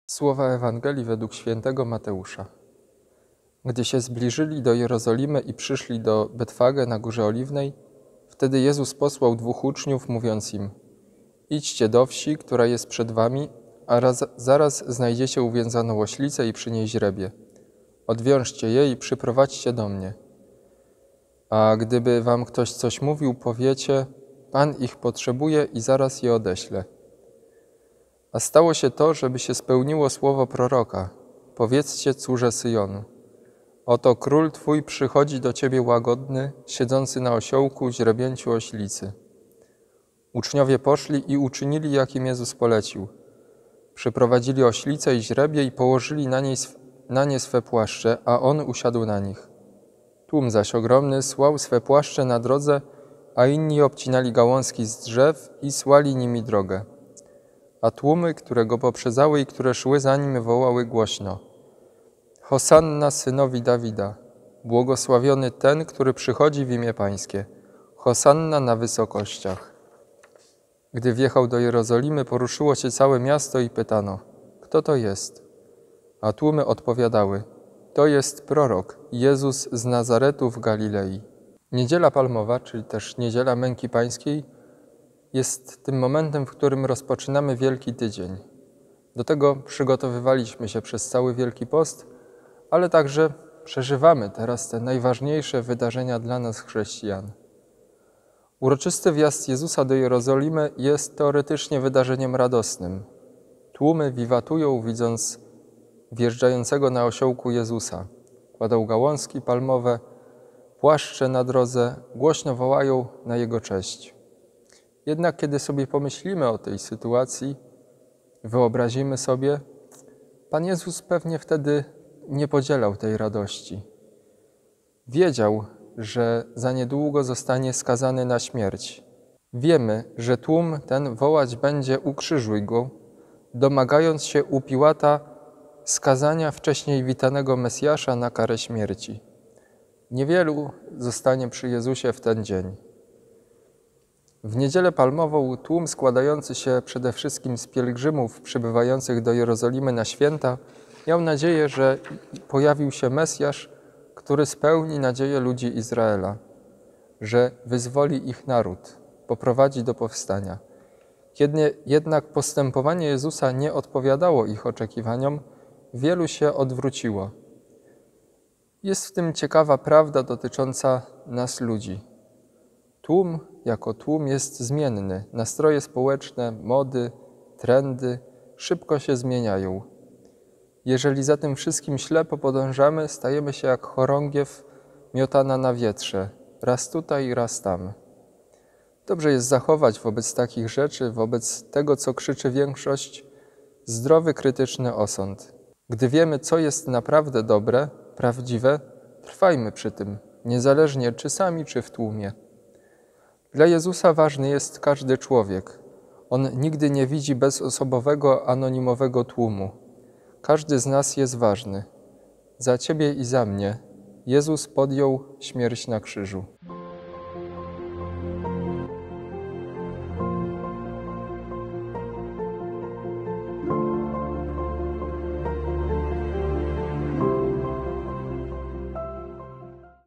Słowa Ewangelii według świętego Mateusza. Gdy się zbliżyli do Jerozolimy i przyszli do Betfage na Górze Oliwnej, wtedy Jezus posłał 2 uczniów, mówiąc im: idźcie do wsi, która jest przed wami, a zaraz znajdziecie uwiązaną oślicę i przy niej źrebię. Odwiążcie je i przyprowadźcie do mnie. A gdyby wam ktoś coś mówił, powiecie: Pan ich potrzebuje i zaraz je odeślę. A stało się to, żeby się spełniło słowo proroka. Powiedzcie córze Syjonu: oto król twój przychodzi do ciebie łagodny, siedzący na osiołku, źrebięciu oślicy. Uczniowie poszli i uczynili, jak im Jezus polecił. Przyprowadzili oślicę i źrebię i położyli na nie swe płaszcze, a on usiadł na nich. Tłum zaś ogromny słał swe płaszcze na drodze, a inni obcinali gałązki z drzew i słali nimi drogę. A tłumy, które go poprzedzały i które szły za nim, wołały głośno: Hosanna synowi Dawida! Błogosławiony ten, który przychodzi w imię Pańskie! Hosanna na wysokościach! Gdy wjechał do Jerozolimy, poruszyło się całe miasto i pytano: kto to jest? A tłumy odpowiadały: to jest prorok, Jezus z Nazaretu w Galilei. Niedziela Palmowa, czyli też Niedziela Męki Pańskiej, jest tym momentem, w którym rozpoczynamy Wielki Tydzień. Do tego przygotowywaliśmy się przez cały Wielki Post, ale także przeżywamy teraz te najważniejsze wydarzenia dla nas, chrześcijan. Uroczysty wjazd Jezusa do Jerozolimy jest teoretycznie wydarzeniem radosnym. Tłumy wiwatują, widząc wjeżdżającego na osiołku Jezusa. Kładą gałązki palmowe, płaszcze na drodze, głośno wołają na Jego cześć. Jednak kiedy sobie pomyślimy o tej sytuacji, wyobrazimy sobie, Pan Jezus pewnie wtedy nie podzielał tej radości. Wiedział, że za niedługo zostanie skazany na śmierć. Wiemy, że tłum ten wołać będzie: ukrzyżuj go, domagając się u Piłata skazania wcześniej witanego Mesjasza na karę śmierci. Niewielu zostanie przy Jezusie w ten dzień. W Niedzielę Palmową tłum składający się przede wszystkim z pielgrzymów przybywających do Jerozolimy na święta miał nadzieję, że pojawił się Mesjasz, który spełni nadzieję ludzi Izraela, że wyzwoli ich naród, poprowadzi do powstania. Kiedy jednak postępowanie Jezusa nie odpowiadało ich oczekiwaniom, wielu się odwróciło. Jest w tym ciekawa prawda dotycząca nas ludzi. Tłum jako tłum jest zmienny. Nastroje społeczne, mody, trendy szybko się zmieniają. Jeżeli za tym wszystkim ślepo podążamy, stajemy się jak chorągiew miotana na wietrze, raz tutaj, raz tam. Dobrze jest zachować wobec takich rzeczy, wobec tego, co krzyczy większość, zdrowy, krytyczny osąd. Gdy wiemy, co jest naprawdę dobre, prawdziwe, trwajmy przy tym, niezależnie czy sami, czy w tłumie. Dla Jezusa ważny jest każdy człowiek. On nigdy nie widzi bezosobowego, anonimowego tłumu. Każdy z nas jest ważny. Za Ciebie i za mnie Jezus podjął śmierć na krzyżu.